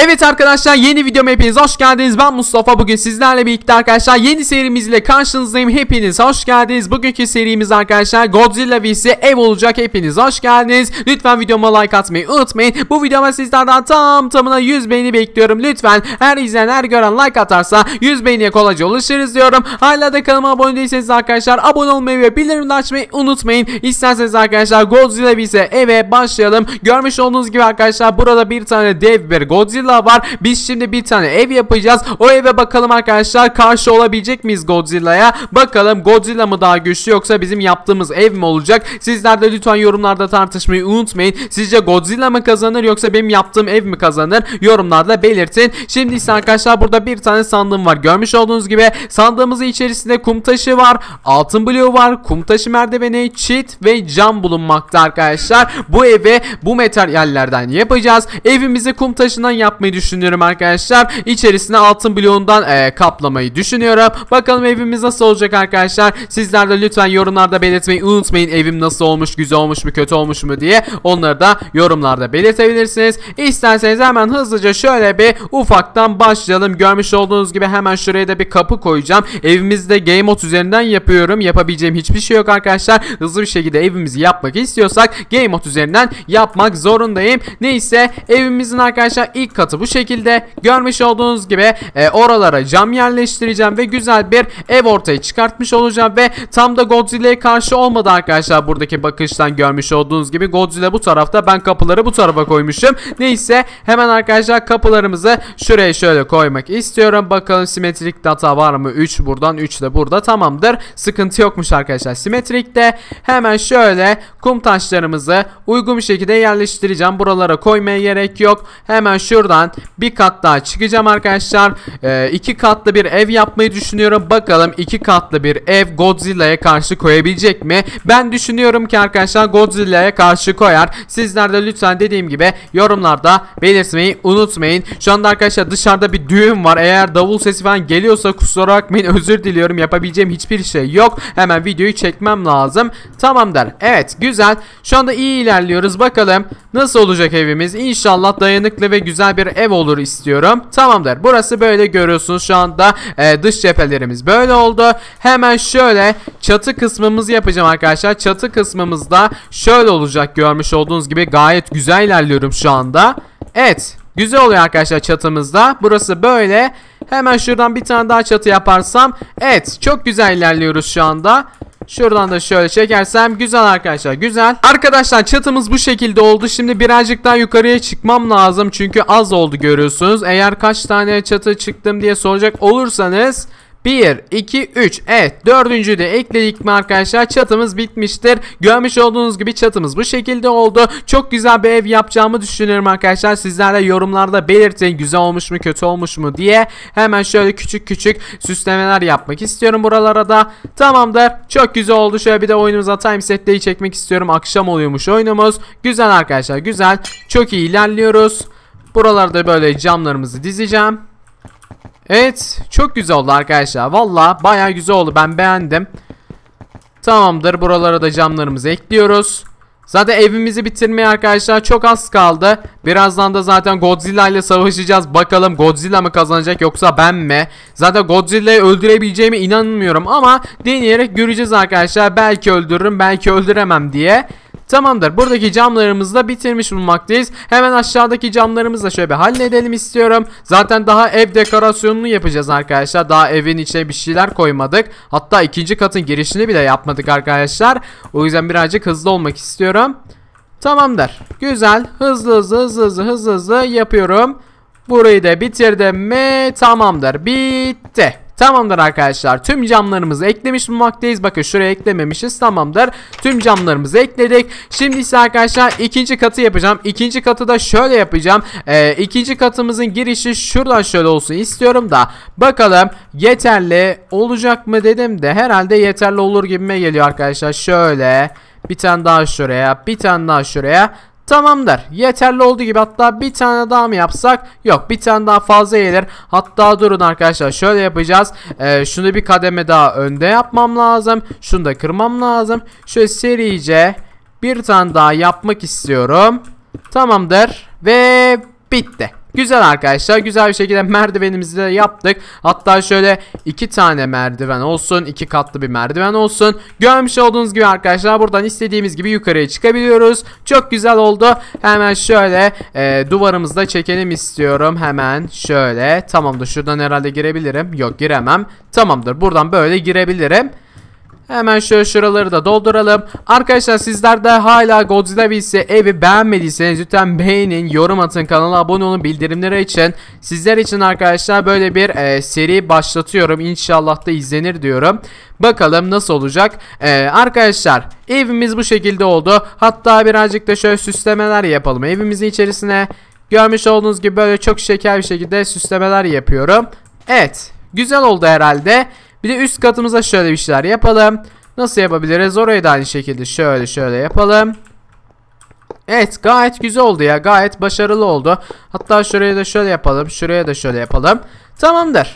Evet arkadaşlar, yeni videoma hepiniz hoş geldiniz. Ben Mustafa. Bugün sizlerle birlikte arkadaşlar yeni serimizle karşınızdayım. Hepiniz hoş geldiniz. Bugünkü serimiz arkadaşlar Godzilla vs ev olacak. Hepiniz hoş geldiniz. Lütfen videoma like atmayı unutmayın. Bu videoma sizlerden tamına 100 beğeni bekliyorum. Lütfen her izleyen her gören like atarsa 100 beğeniye kolayca ulaşırız diyorum. Hala da kanalıma abone değilseniz arkadaşlar abone olmayı ve bildirimleri açmayı unutmayın. İsterseniz arkadaşlar Godzilla vs eve başlayalım. Görmüş olduğunuz gibi arkadaşlar burada bir tane dev bir Godzilla var. Biz şimdi bir tane ev yapacağız. O eve bakalım arkadaşlar, karşı olabilecek miyiz Godzilla'ya? Bakalım Godzilla mı daha güçlü yoksa bizim yaptığımız ev mi olacak? Sizler de lütfen yorumlarda tartışmayı unutmayın. Sizce Godzilla mı kazanır yoksa benim yaptığım ev mi kazanır? Yorumlarda belirtin. Şimdi ise arkadaşlar burada bir tane sandığım var. Görmüş olduğunuz gibi sandığımızın içerisinde kum taşı var, altın bloğu var, kum taşı merdiveni, çit ve cam bulunmakta arkadaşlar. Bu evi bu materyallerden yapacağız. Evimizi kum taşından yapmayı düşünüyorum arkadaşlar. İçerisine altın bloğundan kaplamayı düşünüyorum. Bakalım evimiz nasıl olacak arkadaşlar. Sizler de lütfen yorumlarda belirtmeyi unutmayın. Evim nasıl olmuş, güzel olmuş mu, kötü olmuş mu diye. Onları da yorumlarda belirtebilirsiniz. İsterseniz hemen hızlıca şöyle bir ufaktan başlayalım. Görmüş olduğunuz gibi hemen şuraya da bir kapı koyacağım. Evimizde Game Mode üzerinden yapıyorum. Yapabileceğim hiçbir şey yok arkadaşlar. Hızlı bir şekilde evimizi yapmak istiyorsak Game Mode üzerinden yapmak zorundayım. Neyse, evimizin arkadaşlar ilk katı bu şekilde. Görmüş olduğunuz gibi oralara cam yerleştireceğim ve güzel bir ev ortaya çıkartmış olacağım ve tam da Godzilla'ya karşı olmadı arkadaşlar. Buradaki bakıştan görmüş olduğunuz gibi Godzilla bu tarafta, ben kapıları bu tarafa koymuşum. Neyse, hemen arkadaşlar kapılarımızı şuraya şöyle koymak istiyorum. Bakalım simetrik data var mı? 3 buradan, 3 de burada, tamamdır. Sıkıntı yokmuş arkadaşlar simetrikte. Hemen şöyle kum taşlarımızı uygun bir şekilde yerleştireceğim. Buralara koymaya gerek yok. Hemen şuradan bir kat daha çıkacağım arkadaşlar. 2 katlı bir ev yapmayı düşünüyorum. Bakalım 2 katlı bir ev Godzilla'ya karşı koyabilecek mi? Ben düşünüyorum ki arkadaşlar Godzilla'ya karşı koyar. Sizler de lütfen dediğim gibi yorumlarda belirtmeyi unutmayın. Şu anda arkadaşlar dışarıda bir düğün var. Eğer davul sesi falan geliyorsa kusura bakmayın, özür diliyorum. Yapabileceğim hiçbir şey yok. Hemen videoyu çekmem lazım. Tamamdır. Evet, güzel. Şu anda iyi ilerliyoruz. Bakalım nasıl olacak evimiz? İnşallah dayanıklı ve güzel bir ev olur istiyorum. Tamamdır. Burası böyle görüyorsunuz şu anda. Dış cephelerimiz böyle oldu. Hemen şöyle çatı kısmımızı yapacağım arkadaşlar. Çatı kısmımızda şöyle olacak. Görmüş olduğunuz gibi gayet güzel ilerliyorum şu anda. Evet, güzel oluyor arkadaşlar çatımızda. Burası böyle. Hemen şuradan bir tane daha çatı yaparsam. Evet, çok güzel ilerliyoruz şu anda. Şuradan da şöyle çekersem güzel arkadaşlar, güzel. Arkadaşlar çatımız bu şekilde oldu. Şimdi birazcık daha yukarıya çıkmam lazım. Çünkü az oldu görüyorsunuz. Eğer kaç tane çatı çıktım diye soracak olursanız 1, 2, 3. Evet, dördüncüyü de ekledik mi arkadaşlar çatımız bitmiştir. Görmüş olduğunuz gibi çatımız bu şekilde oldu. Çok güzel bir ev yapacağımı düşünüyorum arkadaşlar. Sizler de yorumlarda belirtin güzel olmuş mu kötü olmuş mu diye. Hemen şöyle küçük küçük süslemeler yapmak istiyorum buralara da. Tamamdır, çok güzel oldu. Şöyle bir de oyunumuza time setleri çekmek istiyorum. Akşam oluyormuş oyunumuz. Güzel arkadaşlar, güzel. Çok iyi ilerliyoruz. Buralarda böyle camlarımızı dizeceğim. Evet, çok güzel oldu arkadaşlar. Valla bayağı güzel oldu, ben beğendim. Tamamdır, buralara da camlarımızı ekliyoruz. Zaten evimizi bitirmeye arkadaşlar çok az kaldı. Birazdan da zaten Godzilla ile savaşacağız. Bakalım Godzilla mı kazanacak yoksa ben mi? Zaten Godzilla'yı öldürebileceğime inanmıyorum ama deneyerek göreceğiz arkadaşlar. Belki öldürürüm, belki öldüremem diye. Tamamdır, buradaki camlarımızı da bitirmiş bulunmaktayız. Hemen aşağıdaki camlarımızı da şöyle bir halledelim istiyorum. Zaten daha ev dekorasyonunu yapacağız arkadaşlar. Daha evin içine bir şeyler koymadık. Hatta ikinci katın girişini bile yapmadık arkadaşlar. O yüzden birazcık hızlı olmak istiyorum. Tamamdır, güzel. Hızlı yapıyorum. Burayı da bitirdim mi? Tamamdır, bitti. Tamamdır arkadaşlar, tüm camlarımızı eklemiş bulunmaktayız. Bakın şuraya eklememişiz, tamamdır. Tüm camlarımızı ekledik. Şimdi ise arkadaşlar ikinci katı yapacağım. İkinci katı da şöyle yapacağım. İkinci katımızın girişi şuradan şöyle olsun istiyorum da. Bakalım yeterli olacak mı dedim de herhalde yeterli olur gibime geliyor arkadaşlar. Şöyle bir tane daha şuraya, bir tane daha şuraya. Tamamdır, yeterli olduğu gibi. Hatta bir tane daha mı yapsak? Yok, bir tane daha fazla gelir. Hatta durun arkadaşlar, şöyle yapacağız. Şunu bir kademe daha önde yapmam lazım. Şunu da kırmam lazım. Şöyle serice bir tane daha yapmak istiyorum. Tamamdır ve bitti. Güzel arkadaşlar, güzel bir şekilde merdivenimizi de yaptık. Hatta şöyle 2 tane merdiven olsun, 2 katlı bir merdiven olsun. Görmüş olduğunuz gibi arkadaşlar buradan istediğimiz gibi yukarıya çıkabiliyoruz. Çok güzel oldu. Hemen şöyle duvarımızı da çekelim istiyorum. Hemen şöyle, tamamdır, şuradan herhalde girebilirim. Yok, giremem. Tamamdır, buradan böyle girebilirim. Hemen şöyle şuraları da dolduralım. Arkadaşlar sizler de hala Godzilla vs evi beğenmediyseniz lütfen beğenin, yorum atın, kanala abone olun, bildirimleri açın. Sizler için arkadaşlar böyle bir seri başlatıyorum. İnşallah da izlenir diyorum. Bakalım nasıl olacak. Arkadaşlar evimiz bu şekilde oldu. Hatta birazcık da şöyle süslemeler yapalım evimizin içerisine. Görmüş olduğunuz gibi böyle çok şeker bir şekilde süslemeler yapıyorum. Evet, güzel oldu herhalde. Bir de üst katımıza şöyle bir şeyler yapalım. Nasıl yapabiliriz? Orayı da aynı şekilde şöyle yapalım. Evet, gayet güzel oldu ya. Gayet başarılı oldu. Hatta şurayı da şöyle yapalım. Şuraya da şöyle yapalım. Tamamdır.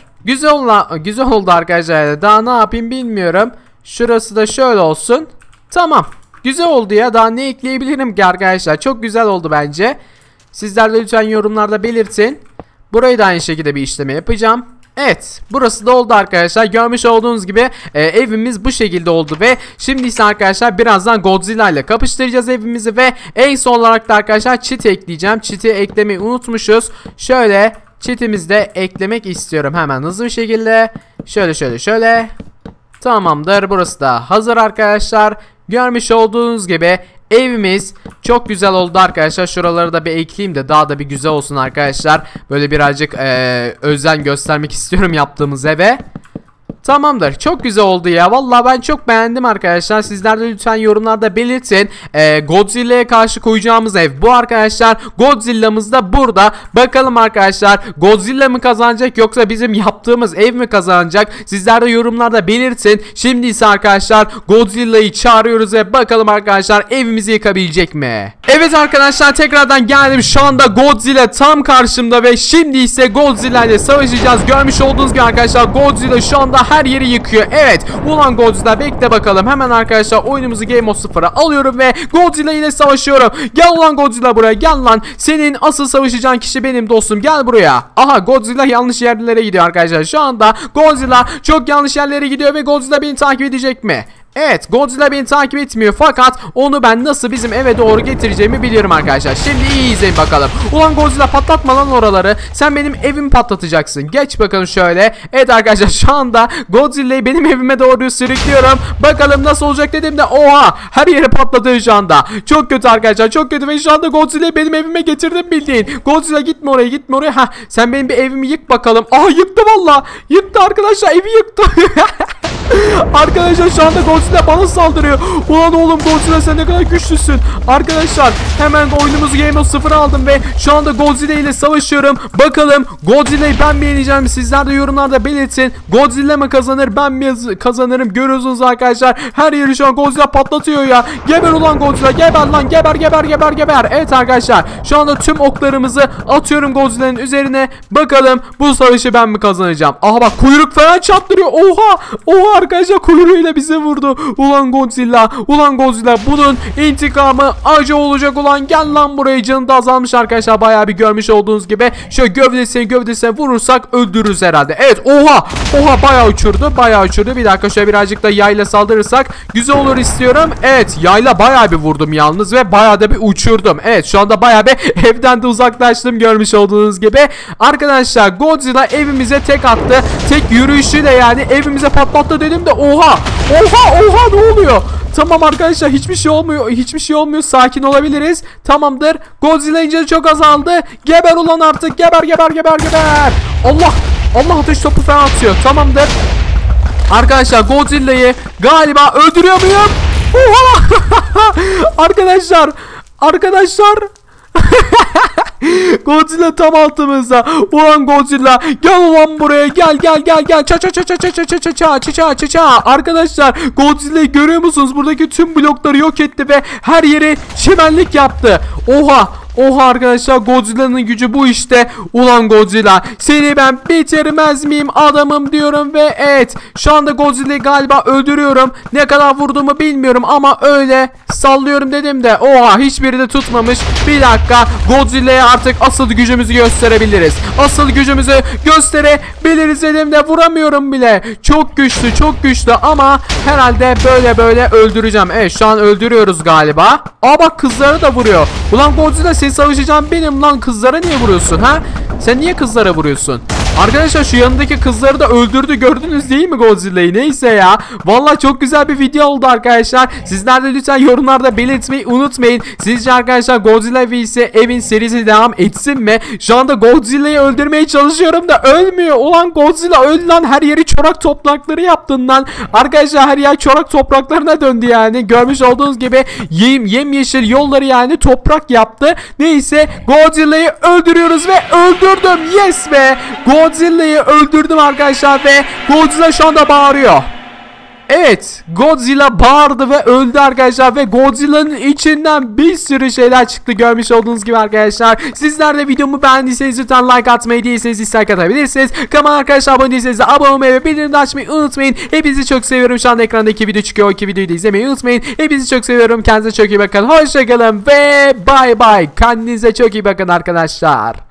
Güzel oldu arkadaşlar. Daha ne yapayım bilmiyorum. Şurası da şöyle olsun. Tamam. Güzel oldu ya. Daha ne ekleyebilirim ki arkadaşlar? Çok güzel oldu bence. Sizler de lütfen yorumlarda belirtin. Burayı da aynı şekilde bir işleme yapacağım. Evet, burası da oldu arkadaşlar. Görmüş olduğunuz gibi evimiz bu şekilde oldu ve şimdi ise arkadaşlar birazdan Godzilla ile kapıştıracağız evimizi ve en son olarak da arkadaşlar çit ekleyeceğim. Çiti eklemeyi unutmuşuz. Şöyle çitimizi de eklemek istiyorum hemen hızlı bir şekilde. Şöyle. Tamamdır, burası da hazır arkadaşlar. Görmüş olduğunuz gibi evimiz çok güzel oldu arkadaşlar. Şuraları da bir ekleyeyim de daha da bir güzel olsun arkadaşlar. Böyle birazcık özen göstermek istiyorum yaptığımız eve. Tamamdır. Çok güzel oldu ya. Vallahi ben çok beğendim arkadaşlar. Sizler de lütfen yorumlarda belirtin. Godzilla'ya karşı koyacağımız ev bu arkadaşlar. Godzilla'mız da burada. Bakalım arkadaşlar, Godzilla mı kazanacak yoksa bizim yaptığımız ev mi kazanacak? Sizler de yorumlarda belirtin. Şimdi ise arkadaşlar Godzilla'yı çağırıyoruz ve bakalım arkadaşlar evimizi yıkabilecek mi? Evet arkadaşlar, tekrardan geldim. Şu anda Godzilla tam karşımda ve şimdi ise Godzilla ile savaşacağız. Görmüş olduğunuz gibi arkadaşlar Godzilla şu anda her yeri yıkıyor. Evet, ulan Godzilla, bekle bakalım. Hemen arkadaşlar oyunumuzu Game Mode 0'a alıyorum ve Godzilla ile savaşıyorum. Gel ulan Godzilla buraya, gel lan. Senin asıl savaşacağın kişi benim dostum, gel buraya. Aha, Godzilla yanlış yerlere gidiyor arkadaşlar. Şu anda Godzilla çok yanlış yerlere gidiyor ve Godzilla beni takip edecek mi? Evet, Godzilla beni takip etmiyor fakat onu ben nasıl bizim eve doğru getireceğimi biliyorum arkadaşlar. Şimdi iyi izleyin bakalım. Ulan Godzilla, patlatma lan oraları. Sen benim evimi patlatacaksın. Geç bakalım şöyle. Evet arkadaşlar, şu anda Godzilla'yı benim evime doğru sürüklüyorum. Bakalım nasıl olacak dediğimde oha, her yeri patlatıyor şu anda. Çok kötü arkadaşlar, çok kötü ve şu anda Godzilla'yı benim evime getirdim bildiğin. Godzilla gitme oraya, gitme oraya. Heh, sen benim bir evimi yık bakalım. Aha, yıktı valla. Yıktı arkadaşlar, evi yıktı. Arkadaşlar şu anda Godzilla bana saldırıyor. Ulan oğlum Godzilla, sen ne kadar güçlüsün. Arkadaşlar hemen oyunumuzu Game Mode 0'a aldım ve şu anda Godzilla ile savaşıyorum. Bakalım Godzilla'yı ben mi yeneceğim? Sizler de yorumlarda belirtin. Godzilla mı kazanır, ben mi kazanırım? Görüyorsunuz arkadaşlar, her yeri şu an Godzilla patlatıyor ya. Geber ulan Godzilla, geber lan, geber. Evet arkadaşlar, şu anda tüm oklarımızı atıyorum Godzilla'nın üzerine. Bakalım bu savaşı ben mi kazanacağım? Aha bak, kuyruk falan çattırıyor. Oha arkadaşlar, kuyruğuyla bize vurdu. Ulan Godzilla, bunun intikamı acı olacak ulan. Gel lan buraya, canı da azalmış arkadaşlar. Bayağı bir görmüş olduğunuz gibi. Şöyle gövdesine vurursak öldürürüz herhalde. Evet, oha bayağı uçurdu. Bir dakika, şöyle birazcık da yayla saldırırsak güzel olur istiyorum. Evet, yayla bayağı bir vurdum yalnız ve bayağı da bir uçurdum. Evet, şu anda bayağı bir evden de uzaklaştım görmüş olduğunuz gibi. Arkadaşlar Godzilla evimize tek attı. Tek yürüyüşüyle yani evimize patlattı dedim de oha ne oluyor? Tamam arkadaşlar, hiçbir şey olmuyor. Sakin olabiliriz. Tamamdır. Godzilla'nın canı çok azaldı. Geber ulan artık. Geber. Allah, ateş topu falan atıyor. Tamamdır. Arkadaşlar Godzilla'yı galiba öldürüyor muyum? Oha! Arkadaşlar Godzilla tam altımızda. Ulan Godzilla, gel ulan buraya, gel. Ça. Arkadaşlar Godzilla'yı görüyor musunuz? Buradaki tüm blokları yok etti ve her yeri çimenlik yaptı. Oha arkadaşlar, Godzilla'nın gücü bu işte. Ulan Godzilla, seni ben bitirmez miyim adamım diyorum ve evet, şu anda Godzilla'yı galiba öldürüyorum. Ne kadar vurduğumu bilmiyorum ama öyle sallıyorum dedim de oha, hiçbiri de tutmamış. Bir dakika, Godzilla'ya artık asıl gücümüzü gösterebiliriz. Asıl gücümüzü gösterebiliriz dedim de vuramıyorum bile. Çok güçlü, çok güçlü ama herhalde böyle öldüreceğim. Evet, şu an öldürüyoruz galiba. Aa bak, kızları da vuruyor. Ulan Godzilla, sen savaşacağım benim lan, kızlara niye vuruyorsun ha? Sen niye kızlara vuruyorsun? Arkadaşlar şu yanındaki kızları da öldürdü, gördünüz değil mi Godzilla'yı? Neyse ya. Vallahi çok güzel bir video oldu arkadaşlar. Sizler de lütfen yorumlarda belirtmeyi unutmayın. Sizce arkadaşlar Godzilla vs Evin serisi devam etsin mi? Şu anda Godzilla'yı öldürmeye çalışıyorum da ölmüyor. Ulan Godzilla öl lan, her yeri çorak toprakları yaptın lan. Arkadaşlar her yer çorak topraklarına döndü yani. Görmüş olduğunuz gibi yemyeşil yolları yani toprak yaptı. Neyse, Godzilla'yı öldürüyoruz ve öldürdüm. Yes be. Godzilla'yı öldürdüm arkadaşlar ve Godzilla şu anda bağırıyor. Evet, Godzilla bağırdı ve öldü arkadaşlar ve Godzilla'nın içinden bir sürü şeyler çıktı, görmüş olduğunuz gibi arkadaşlar. Sizler de videomu beğendiyseniz lütfen like atmayı, değilseniz dislike atabilirsiniz. Kanalıma arkadaşlar abone değilseniz de abone olmayı ve bildirimleri açmayı unutmayın. Hepinizi çok seviyorum. Şu anda ekranda 2 video çıkıyor. O 2 videoyu da izlemeyi unutmayın. Hepinizi çok seviyorum. Kendinize çok iyi bakın. Hoşçakalın ve bay bay. Kendinize çok iyi bakın arkadaşlar.